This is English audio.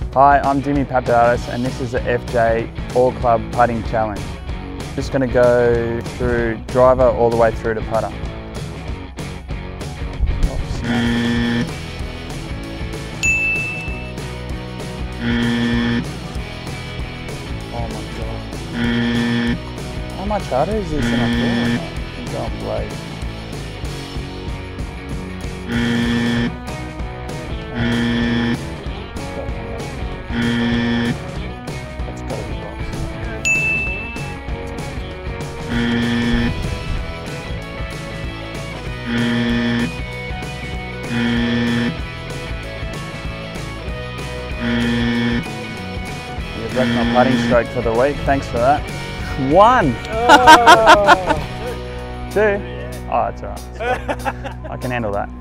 Hi, I'm Dimi Papadatos and this is the FJ All Club Putting Challenge. Just going to go through driver all the way through to putter. Oh my god. How much harder is this than I thought? I'm going blade. That's got to be box. You've wrecked my putting stroke for the week. Thanks for that. 1! Oh. 2? Oh, that's alright. I can handle that.